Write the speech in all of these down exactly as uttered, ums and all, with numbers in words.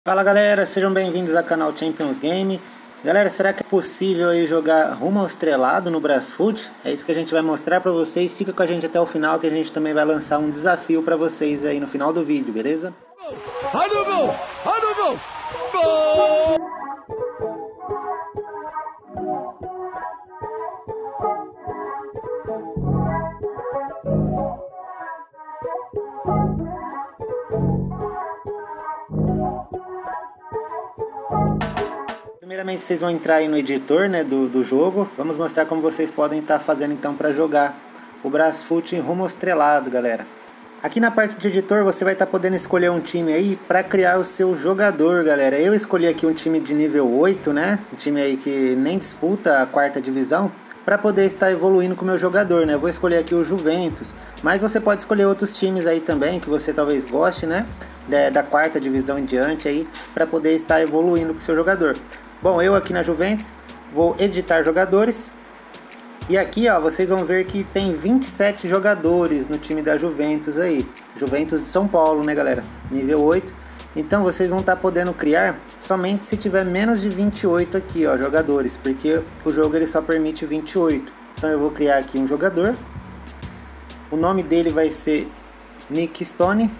Fala galera, sejam bem-vindos ao canal Champions Game. Galera, será que é possível aí jogar rumo ao estrelado no Brasfoot? É isso que a gente vai mostrar pra vocês. Fica com a gente até o final que a gente também vai lançar um desafio pra vocês aí no final do vídeo, beleza? Gol! Gol! Gol! Primeiramente vocês vão entrar aí no editor, né, do, do jogo. Vamos mostrar como vocês podem estar fazendo então para jogar o Brasfoot rumo ao estrelado, galera. Aqui na parte de editor você vai estar podendo escolher um time aí para criar o seu jogador, galera. Eu escolhi aqui um time de nível oito, né, um time aí que nem disputa a quarta divisão, para poder estar evoluindo com o meu jogador, né. Eu vou escolher aqui o Juventus, mas você pode escolher outros times aí também que você talvez goste, né, da, da quarta divisão em diante aí, para poder estar evoluindo com o seu jogador. Bom, eu aqui na Juventus vou editar jogadores. E aqui, ó, vocês vão ver que tem vinte e sete jogadores no time da Juventus aí. Juventus de São Paulo, né, galera? Nível oito. Então vocês vão estar podendo criar somente se tiver menos de vinte e oito aqui, ó, jogadores. Porque o jogo ele só permite vinte e oito. Então eu vou criar aqui um jogador. O nome dele vai ser Nick Stone.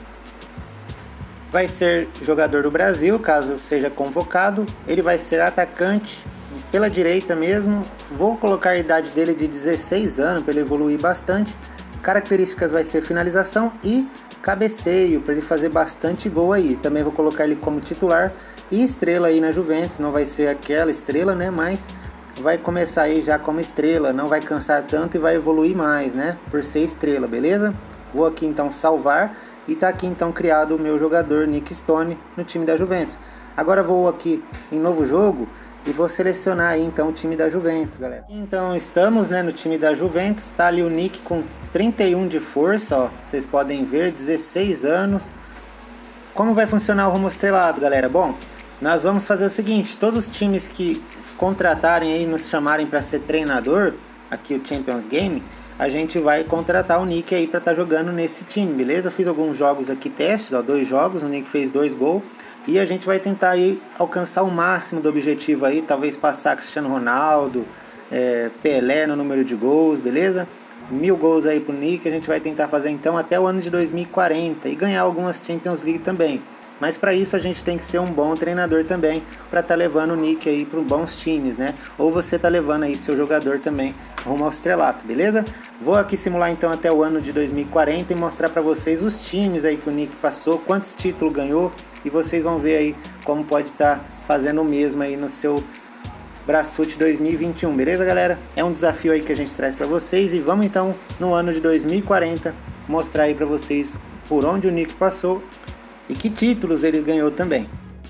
Vai ser jogador do Brasil, caso seja convocado. Ele vai ser atacante pela direita mesmo. Vou colocar a idade dele de dezesseis anos para ele evoluir bastante. Características vai ser finalização e cabeceio, para ele fazer bastante gol aí. Também vou colocar ele como titular e estrela aí na Juventus. Não vai ser aquela estrela, né, mas vai começar aí já como estrela. Não vai cansar tanto e vai evoluir mais, né, por ser estrela, beleza? Vou aqui então salvar. E tá aqui então criado o meu jogador Nick Stone no time da Juventus. Agora vou aqui em novo jogo e vou selecionar aí então o time da Juventus, galera. Então estamos, né, no time da Juventus. Tá ali o Nick com trinta e um de força, ó. Vocês podem ver, dezesseis anos. Como vai funcionar o rumo estrelado, galera? Bom, nós vamos fazer o seguinte: todos os times que contratarem aí, nos chamarem para ser treinador, aqui o Champions Game, a gente vai contratar o Nick aí para estar tá jogando nesse time, beleza? Fiz alguns jogos aqui, testes, ó, dois jogos, o Nick fez dois gols. E a gente vai tentar aí alcançar o máximo do objetivo aí, talvez passar Cristiano Ronaldo, é, Pelé no número de gols, beleza? Mil gols aí pro Nick, a gente vai tentar fazer então até o ano de dois mil e quarenta e ganhar algumas Champions League também. Mas para isso a gente tem que ser um bom treinador também, para estar tá levando o Nick aí para bons times, né? Ou você tá levando aí seu jogador também rumo ao estrelato, beleza? Vou aqui simular então até o ano de dois mil e quarenta e mostrar para vocês os times aí que o Nick passou, quantos títulos ganhou, e vocês vão ver aí como pode estar tá fazendo o mesmo aí no seu Brasfoot dois mil e vinte e um, beleza, galera? É um desafio aí que a gente traz para vocês e vamos então no ano de dois mil e quarenta mostrar aí para vocês por onde o Nick passou e que títulos ele ganhou também.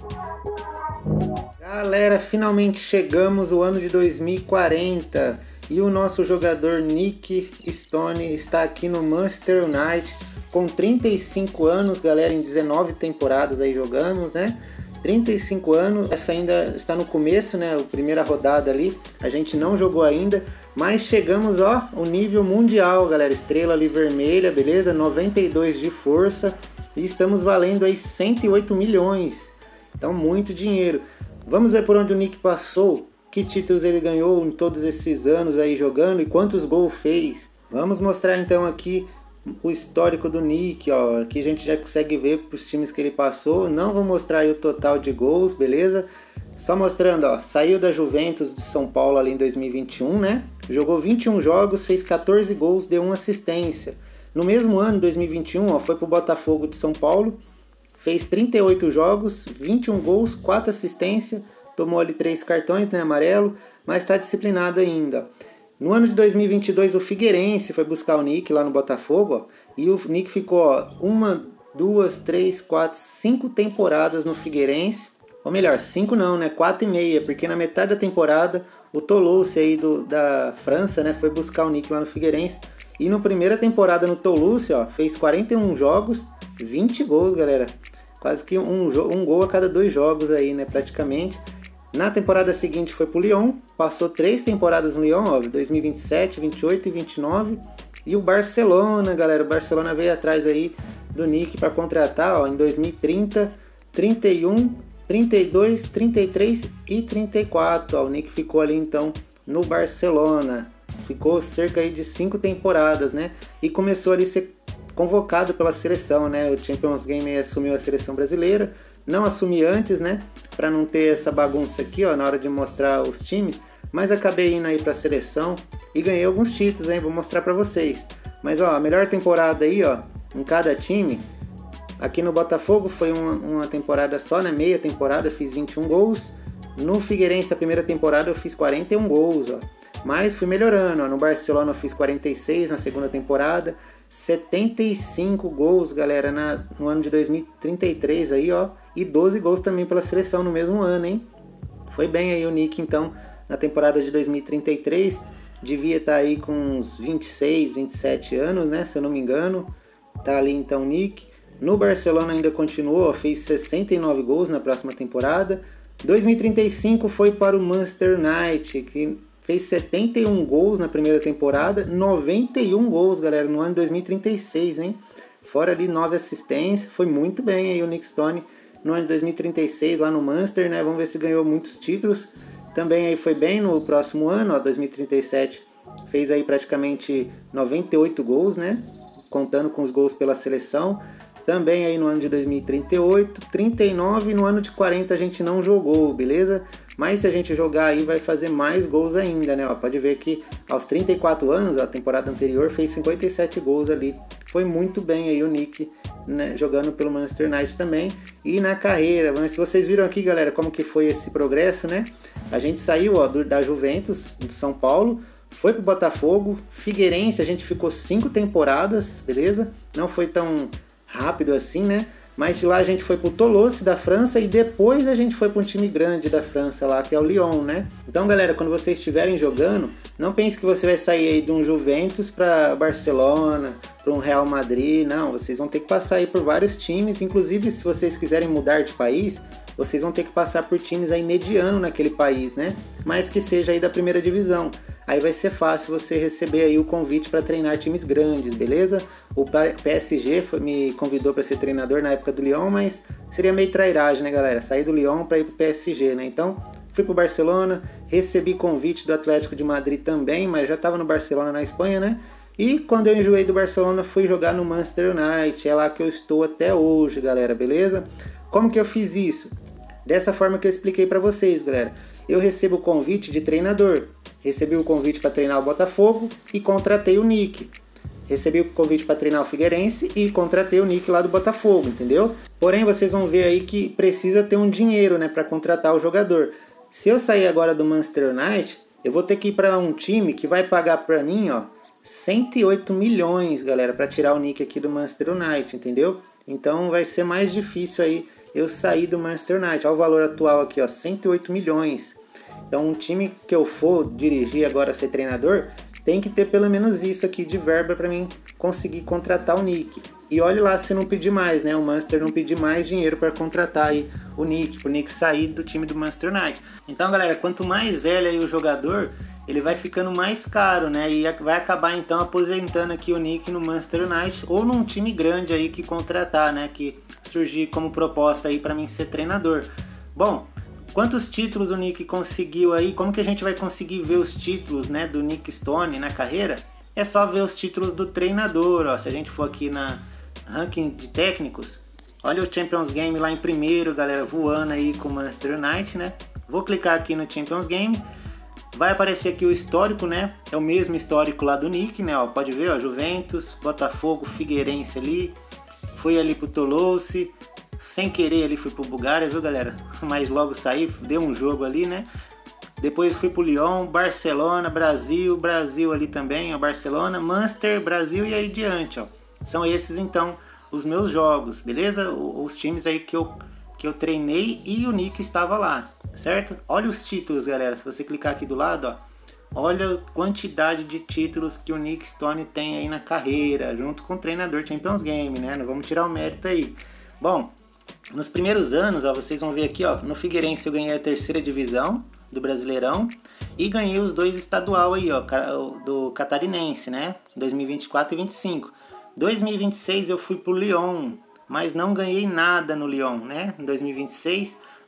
Galera, finalmente chegamos ao ano de dois mil e quarenta e o nosso jogador Nick Stone está aqui no Manchester United com trinta e cinco anos, galera, em dezenove temporadas aí jogamos, né? trinta e cinco anos, essa ainda está no começo, né? A primeira rodada ali, a gente não jogou ainda, mas chegamos, ó, o nível mundial, galera, estrela ali vermelha, beleza? noventa e dois de força. E estamos valendo aí cento e oito milhões. Então muito dinheiro. Vamos ver por onde o Nick passou. Que títulos ele ganhou em todos esses anos aí jogando. E quantos gols fez. Vamos mostrar então aqui o histórico do Nick. Ó. Aqui a gente já consegue ver para os times que ele passou. Não vou mostrar aí o total de gols, beleza? Só mostrando, ó. Saiu da Juventus de São Paulo ali em dois mil e vinte e um, né? Jogou vinte e um jogos, fez quatorze gols, deu uma assistência. No mesmo ano, dois mil e vinte e um, ó, foi para o Botafogo de São Paulo, fez trinta e oito jogos, vinte e um gols, quatro assistências, tomou ali três cartões, né, amarelo, mas está disciplinado ainda. No ano de dois mil e vinte e dois, o Figueirense foi buscar o Nick lá no Botafogo, ó, e o Nick ficou ó, uma, duas, três, quatro, cinco temporadas no Figueirense, ou melhor, cinco não, né, quatro e meia, porque na metade da temporada o Toulouse aí do, da França, né, foi buscar o Nick lá no Figueirense. E na primeira temporada no Toulouse, ó, fez quarenta e um jogos, vinte gols, galera. Quase que um, um gol a cada dois jogos aí, né, praticamente. Na temporada seguinte foi pro Lyon, passou três temporadas no Lyon, ó, dois mil e vinte e sete, vinte e oito e vinte e nove. E o Barcelona, galera, o Barcelona veio atrás aí do Nick para contratar, ó, em dois mil e trinta, trinta e um, trinta e dois, trinta e três e trinta e quatro. Ó, o Nick ficou ali então no Barcelona. Ficou cerca aí de cinco temporadas, né? E começou ali a ser convocado pela seleção, né? O Champions Game assumiu a seleção brasileira. Não assumi antes, né? Para não ter essa bagunça aqui, ó, na hora de mostrar os times. Mas acabei indo aí para a seleção e ganhei alguns títulos, hein? Vou mostrar para vocês. Mas ó, a melhor temporada aí, ó, em cada time. Aqui no Botafogo foi uma, uma temporada só, né? Meia temporada, eu fiz vinte e um gols. No Figueirense, a primeira temporada, eu fiz quarenta e um gols, ó. Mas fui melhorando, ó. No Barcelona eu fiz quarenta e seis na segunda temporada. setenta e cinco gols, galera, na, no ano de dois mil e trinta e três aí, ó. E doze gols também pela seleção no mesmo ano, hein? Foi bem aí o Nick, então, na temporada de dois mil e trinta e três. Devia estar aí com uns vinte e seis, vinte e sete anos, né? Se eu não me engano. Tá ali então o Nick. No Barcelona ainda continuou, fez sessenta e nove gols na próxima temporada. dois mil e trinta e cinco foi para o Manchester United, que fez setenta e um gols na primeira temporada, noventa e um gols, galera, no ano de dois mil e trinta e seis, hein? Fora ali nove assistências, foi muito bem aí o Nick Stone no ano de dois mil e trinta e seis lá no Manchester, né? Vamos ver se ganhou muitos títulos. Também aí foi bem no próximo ano, ó, dois mil e trinta e sete, fez aí praticamente noventa e oito gols, né? Contando com os gols pela seleção. Também aí no ano de dois mil e trinta e oito, trinta e nove, e no ano de quarenta a gente não jogou, beleza? Mas se a gente jogar aí vai fazer mais gols ainda, né? Ó, pode ver que aos trinta e quatro anos, ó, a temporada anterior fez cinquenta e sete gols ali. Foi muito bem aí o Nick, né, jogando pelo Manchester United também. E na carreira, mas se vocês viram aqui, galera, como que foi esse progresso, né? A gente saiu, ó, do, da Juventus, de São Paulo, foi pro Botafogo, Figueirense, a gente ficou cinco temporadas, beleza? Não foi tão rápido assim, né? Mas de lá a gente foi pro Toulouse da França e depois a gente foi para um time grande da França lá, que é o Lyon, né? Então, galera, quando vocês estiverem jogando, não pense que você vai sair aí de um Juventus para Barcelona, para um Real Madrid, não. Vocês vão ter que passar aí por vários times, inclusive se vocês quiserem mudar de país, vocês vão ter que passar por times aí mediano naquele país, né? Mas que seja aí da primeira divisão. Aí vai ser fácil você receber aí o convite para treinar times grandes, beleza? O P S G foi, me convidou para ser treinador na época do Lyon, mas seria meio trairagem, né, galera? Sair do Lyon para ir pro P S G, né? Então, fui pro Barcelona, recebi convite do Atlético de Madrid também, mas já estava no Barcelona na Espanha, né? E quando eu enjoei do Barcelona, fui jogar no Manchester United. É lá que eu estou até hoje, galera, beleza? Como que eu fiz isso? Dessa forma que eu expliquei para vocês, galera. Eu recebo o convite de treinador. Recebi o convite para treinar o Botafogo e contratei o Nick. Recebi o convite para treinar o Figueirense e contratei o Nick lá do Botafogo, entendeu? Porém, vocês vão ver aí que precisa ter um dinheiro, né, para contratar o jogador. Se eu sair agora do Manchester United, eu vou ter que ir para um time que vai pagar para mim, ó, cento e oito milhões, galera, para tirar o Nick aqui do Manchester United, entendeu? Então vai ser mais difícil aí eu sair do Manchester United. Olha o valor atual aqui, ó, cento e oito milhões. Então um time que eu for dirigir agora, ser treinador, tem que ter pelo menos isso aqui de verba para mim conseguir contratar o Nick. E olhe lá se não pedir mais, né? O Manchester não pedir mais dinheiro para contratar aí o Nick, para o Nick sair do time do Manchester United. Então, galera, quanto mais velho aí o jogador, ele vai ficando mais caro, né? E vai acabar então aposentando aqui o Nick no Manchester United ou num time grande aí que contratar, né? Que surgir como proposta aí para mim ser treinador. Bom, quantos títulos o Nick conseguiu aí? Como que a gente vai conseguir ver os títulos, né, do Nick Stone na carreira? É só ver os títulos do treinador, ó. Se a gente for aqui na ranking de técnicos, olha o Champions Game lá em primeiro, galera, voando aí com o Manchester United, né? Vou clicar aqui no Champions Game, vai aparecer aqui o histórico, né? É o mesmo histórico lá do Nick, né? Ó, pode ver, ó, Juventus, Botafogo, Figueirense ali, fui ali pro Toulouse, sem querer ali fui pro Bulgária, viu, galera? Mas logo saí, deu um jogo ali, né? Depois fui pro Lyon, Barcelona, Brasil, Brasil ali também, ó, Barcelona, Manchester, Brasil e aí diante, ó. São esses então os meus jogos, beleza? Os times aí que eu, que eu treinei e o Nick estava lá, certo? Olha os títulos, galera, se você clicar aqui do lado, ó, olha a quantidade de títulos que o Nick Stone tem aí na carreira, junto com o treinador Champions Game, né? Não vamos tirar o mérito aí. Bom, nos primeiros anos, ó, vocês vão ver aqui, ó, no Figueirense eu ganhei a terceira divisão do Brasileirão e ganhei os dois estadual aí, ó, do Catarinense, né? dois mil e vinte e quatro e vinte e cinco. dois mil e vinte e seis eu fui pro Lyon, mas não ganhei nada no Lyon, né? Em dois mil e vinte e seis,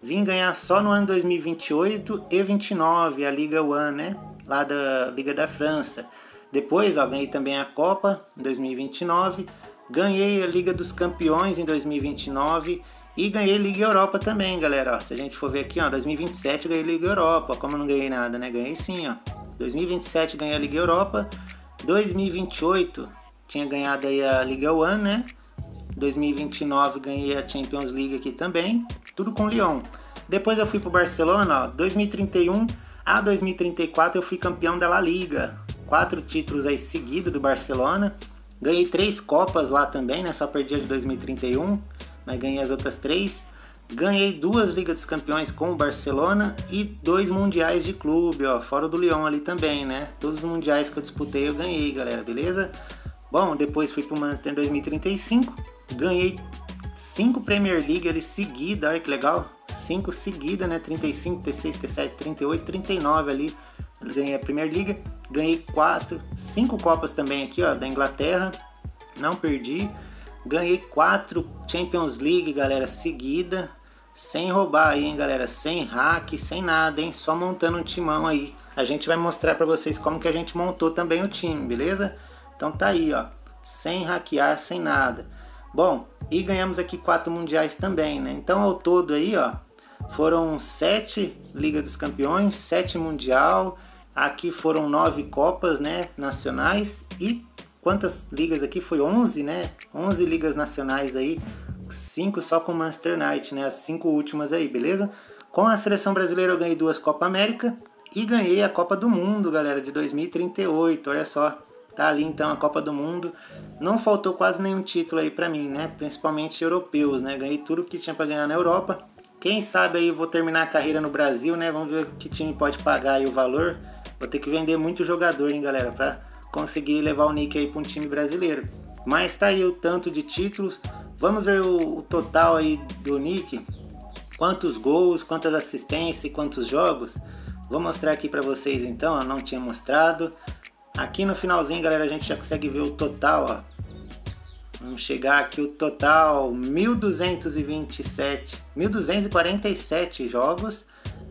vim ganhar só no ano dois mil e vinte e oito e vinte e nove, a Liga One, né? Lá da Liga da França. Depois, ó, ganhei também a Copa em dois mil e vinte e nove, ganhei a Liga dos Campeões em dois mil e vinte e nove e ganhei Liga Europa também, galera. Ó, se a gente for ver aqui, ó, dois mil e vinte e sete eu ganhei Liga Europa. Ó, como eu não ganhei nada, né? Ganhei sim, ó. dois mil e vinte e sete ganhei a Liga Europa. dois mil e vinte e oito tinha ganhado aí a Liga One, né? dois mil e vinte e nove ganhei a Champions League aqui também, tudo com o Lyon. Depois eu fui pro Barcelona, ó, dois mil e trinta e um a dois mil e trinta e quatro eu fui campeão da La Liga, quatro títulos aí seguidos do Barcelona, ganhei três Copas lá também, né? Só perdi a de dois mil e trinta e um, mas ganhei as outras três. Ganhei duas Ligas dos Campeões com o Barcelona e dois Mundiais de clube, ó, fora do Lyon ali também, né? Todos os Mundiais que eu disputei eu ganhei, galera, beleza? Bom, depois fui pro Manchester em dois mil e trinta e cinco, ganhei cinco Premier League ali seguida, olha que legal, cinco seguida, né? trinta e cinco, trinta e seis, trinta e sete, trinta e oito, trinta e nove ali, ganhei a Premier League, ganhei quatro, cinco Copas também aqui, ó, da Inglaterra, não perdi. Ganhei quatro Champions League, galera, seguida, sem roubar aí, hein, galera, sem hack, sem nada, hein, só montando um timão aí. A gente vai mostrar pra vocês como que a gente montou também o time, beleza? Então tá aí, ó, sem hackear, sem nada. Bom, e ganhamos aqui quatro mundiais também, né? Então ao todo aí, ó, foram sete Liga dos Campeões, sete mundial, aqui foram nove Copas, né, nacionais e quantas ligas aqui? Foi onze, né? onze ligas nacionais aí, cinco só com o Manchester United, né? As cinco últimas aí, beleza? Com a seleção brasileira eu ganhei duas Copa América e ganhei a Copa do Mundo, galera, de dois mil e trinta e oito, olha só. Tá ali então a Copa do Mundo. Não faltou quase nenhum título aí pra mim, né? Principalmente europeus, né? Ganhei tudo que tinha pra ganhar na Europa. Quem sabe aí eu vou terminar a carreira no Brasil, né? Vamos ver que time pode pagar aí o valor. Vou ter que vender muito jogador, hein, galera, pra conseguir levar o Nick aí para um time brasileiro. Mas tá aí o tanto de títulos. Vamos ver o, o total aí do Nick. Quantos gols, quantas assistências e quantos jogos. Vou mostrar aqui para vocês então, eu não tinha mostrado. Aqui no finalzinho, galera, a gente já consegue ver o total, ó. Vamos chegar aqui o total, mil duzentos e vinte e sete, mil duzentos e quarenta e sete jogos,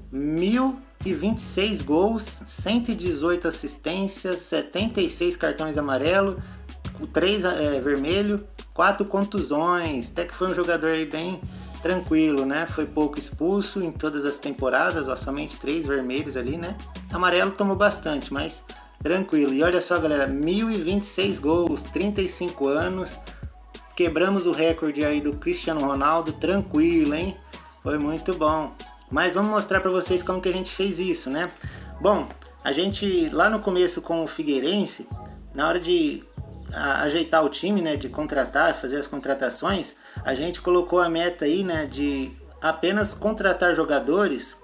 mil e vinte e seis gols, cento e dezoito assistências, setenta e seis cartões amarelos, três é, vermelho, quatro contusões. Até que foi um jogador aí bem tranquilo, né? Foi pouco expulso em todas as temporadas, ó, somente três vermelhos ali, né? Amarelo tomou bastante, mas tranquilo. E olha só, galera, mil e vinte e seis gols, trinta e cinco anos. Quebramos o recorde aí do Cristiano Ronaldo, tranquilo, hein? Foi muito bom. Mas vamos mostrar para vocês como que a gente fez isso, né? Bom, a gente lá no começo com o Figueirense, na hora de a, ajeitar o time, né, de contratar, fazer as contratações, a gente colocou a meta aí, né, de apenas contratar jogadores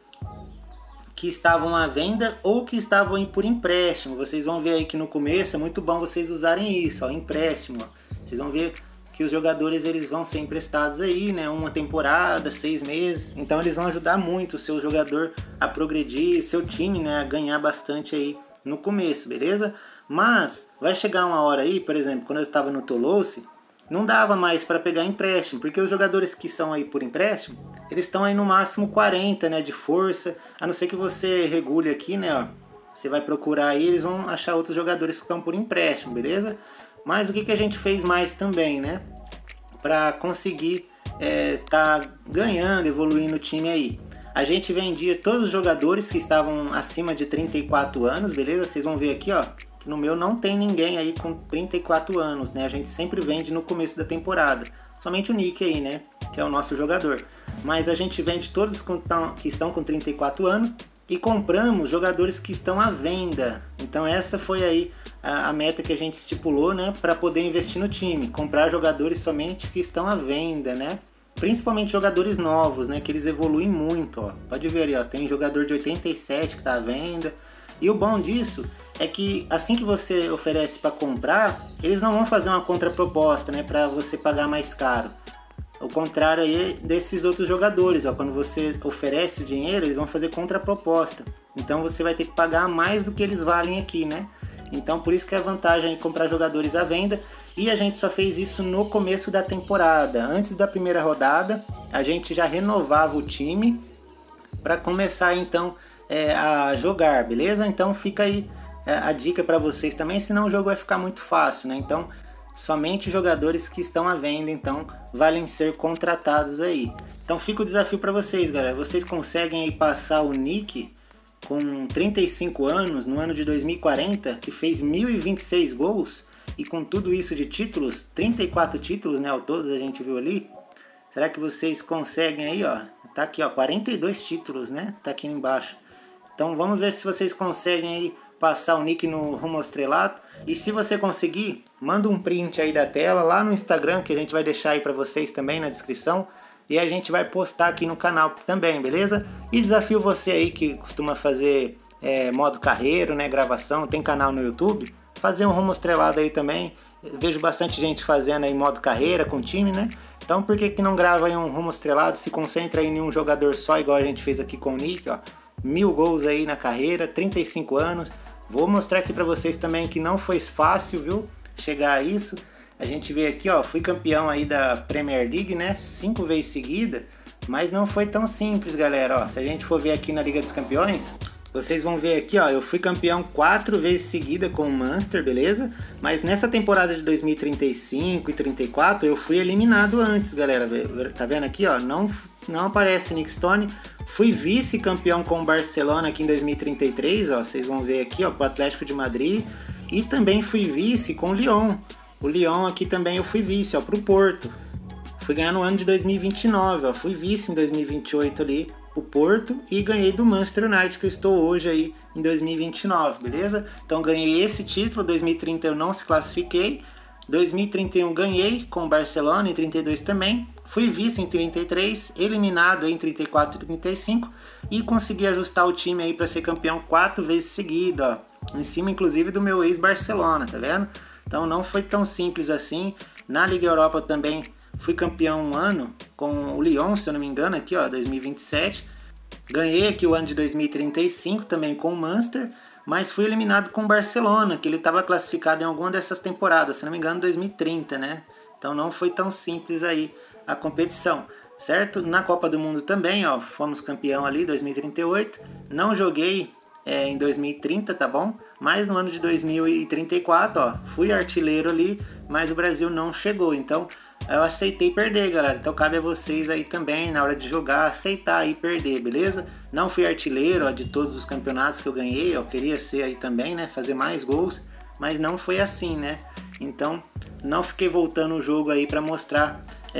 que estavam à venda ou que estavam aí por empréstimo. Vocês vão ver aí que no começo é muito bom vocês usarem isso, ó, empréstimo, ó. Vocês vão ver que os jogadores eles vão ser emprestados aí, né, uma temporada, seis meses, então eles vão ajudar muito o seu jogador a progredir, seu time, né, a ganhar bastante aí no começo, beleza? Mas vai chegar uma hora aí, por exemplo, quando eu estava no Toulouse, não dava mais para pegar empréstimo, porque os jogadores que são aí por empréstimo, eles estão aí no máximo quarenta, né, de força, a não ser que você regule aqui, né, ó, você vai procurar aí, eles vão achar outros jogadores que estão por empréstimo, beleza? Mas o que, que a gente fez mais também, né? Para conseguir estar é, tá ganhando, evoluindo o time aí. A gente vendia todos os jogadores que estavam acima de trinta e quatro anos, beleza? Vocês vão ver aqui, ó, que no meu não tem ninguém aí com trinta e quatro anos, né? A gente sempre vende no começo da temporada. Somente o Nick aí, né? Que é o nosso jogador. Mas a gente vende todos que estão com trinta e quatro anos e compramos jogadores que estão à venda. Então essa foi aí a meta que a gente estipulou, né, para poder investir no time, comprar jogadores somente que estão à venda, né, principalmente jogadores novos, né, que eles evoluem muito, ó. Pode ver ali, ó, tem jogador de oitenta e sete que está à venda, e o bom disso é que assim que você oferece para comprar, eles não vão fazer uma contraproposta, né, para você pagar mais caro. O contrário aí desses outros jogadores, ó, quando você oferece o dinheiro, eles vão fazer contraproposta, então você vai ter que pagar mais do que eles valem aqui, né. Então por isso que é a vantagem é comprar jogadores à venda. E a gente só fez isso no começo da temporada. Antes da primeira rodada, a gente já renovava o time para começar então é, a jogar, beleza? Então fica aí é, a dica para vocês também, senão o jogo vai ficar muito fácil, né? Então somente jogadores que estão à venda então valem ser contratados aí. Então fica o desafio para vocês, galera. Vocês conseguem aí passar o Nick com trinta e cinco anos no ano de dois mil e quarenta, que fez mil e vinte e seis gols, e com tudo isso de títulos, trinta e quatro títulos, né, ao todo a gente viu ali. Será que vocês conseguem aí, ó? Tá aqui, ó, quarenta e dois títulos, né? Tá aqui embaixo. Então vamos ver se vocês conseguem aí passar o nick no rumo ao estrelato. E se você conseguir, manda um print aí da tela lá no Instagram, que a gente vai deixar aí pra vocês também na descrição. E a gente vai postar aqui no canal também, beleza? E desafio você aí que costuma fazer é, modo carreiro, né? Gravação, tem canal no YouTube. Fazer um rumo estrelado aí também. Eu vejo bastante gente fazendo aí modo carreira com time, né? Então por que que não grava aí um rumo estrelado? Se concentra aí em um jogador só, igual a gente fez aqui com o Nick, ó. Mil gols aí na carreira, trinta e cinco anos. Vou mostrar aqui pra vocês também que não foi fácil, viu? Chegar a isso. A gente vê aqui, ó, fui campeão aí da Premier League, né? Cinco vezes seguida. Mas não foi tão simples, galera, ó. Se a gente for ver aqui na Liga dos Campeões, vocês vão ver aqui, ó, eu fui campeão quatro vezes seguida com o Munster, beleza? Mas nessa temporada de dois mil e trinta e cinco e trinta e quatro eu fui eliminado antes, galera. Tá vendo aqui, ó? Não, não aparece Nick Stone. Fui vice-campeão com o Barcelona aqui em dois mil e trinta e três, ó. Vocês vão ver aqui, ó, pro Atlético de Madrid. E também fui vice com o Lyon. O Lyon aqui também eu fui vice, ó, pro Porto. Fui ganhar no ano de dois mil e vinte e nove, ó. Fui vice em dois mil e vinte e oito ali, o Porto, e ganhei do Manchester United, que eu estou hoje aí em dois mil e vinte e nove, beleza? Então ganhei esse título, dois mil e trinta eu não se classifiquei, dois mil e trinta e um ganhei com o Barcelona, em trinta e dois também, fui vice em trinta e três, eliminado em trinta e quatro e trinta e cinco, e consegui ajustar o time aí para ser campeão quatro vezes seguido, ó, em cima inclusive do meu ex-Barcelona, tá vendo? Então não foi tão simples assim. Na Liga Europa também fui campeão um ano com o Lyon, se eu não me engano, aqui ó, dois mil e vinte e sete. Ganhei aqui o ano de dois mil e trinta e cinco também com o Munster, mas fui eliminado com o Barcelona, que ele estava classificado em alguma dessas temporadas, se não me engano dois mil e trinta, né? Então não foi tão simples aí a competição, certo? Na Copa do Mundo também, ó, fomos campeão ali, dois mil e trinta e oito. Não joguei é, em dois mil e trinta, tá bom? Mas no ano de dois mil e trinta e quatro, ó, fui artilheiro ali, mas o Brasil não chegou, então eu aceitei perder, galera. Então cabe a vocês aí também, na hora de jogar, aceitar e perder, beleza? Não fui artilheiro, ó, de todos os campeonatos que eu ganhei, eu queria ser aí também, né? Fazer mais gols, mas não foi assim, né? Então não fiquei voltando o jogo aí para mostrar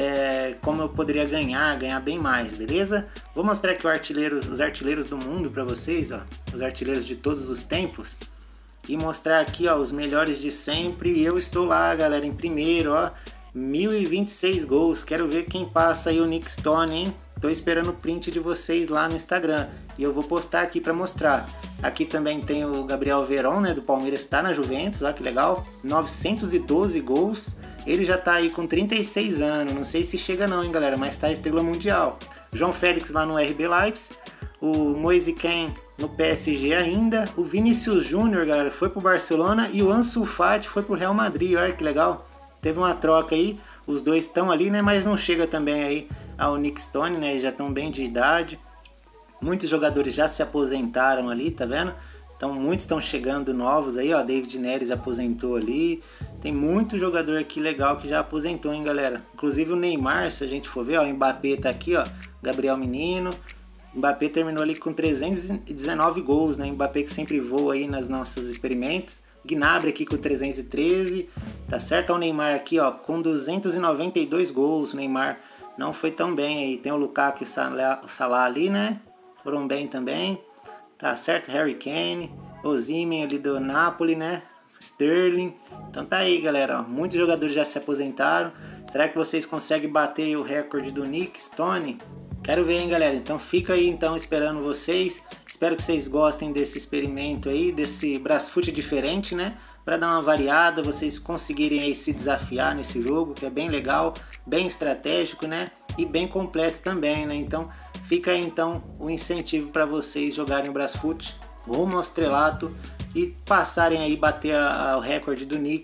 é, como eu poderia ganhar, ganhar bem mais, beleza? Vou mostrar aqui o artilheiro, os artilheiros do mundo para vocês, ó, os artilheiros de todos os tempos. E mostrar aqui, ó, os melhores de sempre. E eu estou lá, galera, em primeiro, ó, mil e vinte e seis gols. Quero ver quem passa aí o Nick Stone, hein? Tô esperando o print de vocês lá no Instagram. E eu vou postar aqui para mostrar. Aqui também tem o Gabriel Veron, né, do Palmeiras, está na Juventus, ó, que legal. novecentos e doze gols. Ele já tá aí com trinta e seis anos. Não sei se chega não, hein, galera, mas tá estrela mundial. João Félix lá no R B Leipzig. O Moise Kean no P S G ainda. O Vinícius Júnior, galera, foi pro Barcelona. E o Ansu Fati foi pro Real Madrid. Olha que legal. Teve uma troca aí. Os dois estão ali, né? Mas não chega também aí ao Nick Stone, né? Eles já estão bem de idade. Muitos jogadores já se aposentaram ali, tá vendo? Então muitos estão chegando novos aí, ó. David Neres aposentou ali. Tem muito jogador aqui legal que já aposentou, hein, galera? Inclusive o Neymar, se a gente for ver, ó. O Mbappé tá aqui, ó. Gabriel Menino. Mbappé terminou ali com trezentos e dezenove gols, né? Mbappé que sempre voa aí nas nossos experimentos. Gnabry aqui com trezentos e treze, tá certo? O Neymar aqui, ó, com duzentos e noventa e dois gols. O Neymar não foi tão bem aí. Tem o Lukaku e o Salah, o Salah ali, né? Foram bem também. Tá certo? Harry Kane, Osimhen ali do Napoli, né? Sterling. Então tá aí, galera, ó. Muitos jogadores já se aposentaram. Será que vocês conseguem bater o recorde do Nick Stone? Quero ver, hein, galera. Então fica aí, então, esperando vocês. Espero que vocês gostem desse experimento aí, desse Brasfoot diferente, né? Para dar uma variada, vocês conseguirem aí se desafiar nesse jogo, que é bem legal, bem estratégico, né? E bem completo também, né? Então fica aí, então, o incentivo para vocês jogarem o Brasfoot rumo ao estrelato e passarem aí, bater a, a, o recorde do Nick,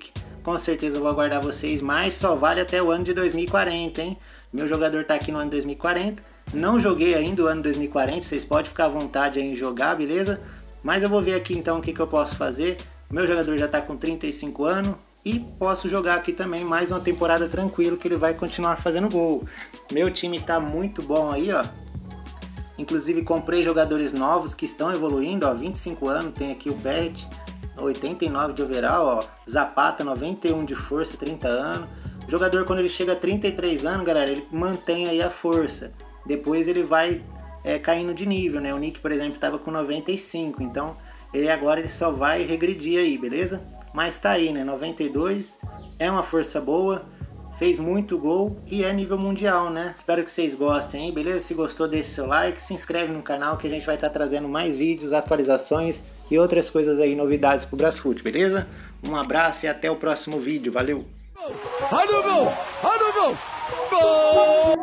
com certeza eu vou aguardar vocês, mas só vale até o ano de dois mil e quarenta, hein? Meu jogador tá aqui no ano de dois mil e quarenta, não joguei ainda o ano dois mil e quarenta, vocês podem ficar à vontade aí em jogar, beleza? Mas eu vou ver aqui então o que, que eu posso fazer. Meu jogador já tá com trinta e cinco anos e posso jogar aqui também mais uma temporada tranquilo que ele vai continuar fazendo gol. Meu time tá muito bom aí, ó. Inclusive comprei jogadores novos que estão evoluindo, ó, vinte e cinco anos, tem aqui o Barrett, oitenta e nove de overall, ó, Zapata, noventa e um de força, trinta anos. O jogador, quando ele chega a trinta e três anos, galera, ele mantém aí a força. Depois ele vai é, caindo de nível, né? O Nick, por exemplo, estava com noventa e cinco, então ele agora ele só vai regredir aí, beleza? Mas tá aí, né? noventa e dois, é uma força boa, fez muito gol e é nível mundial, né? Espero que vocês gostem, hein? Beleza? Se gostou, deixe seu like, se inscreve no canal que a gente vai estar trazendo mais vídeos, atualizações e outras coisas aí, novidades pro Brasfoot, beleza? Um abraço e até o próximo vídeo, valeu! Olha o gol! Olha o gol! Gol!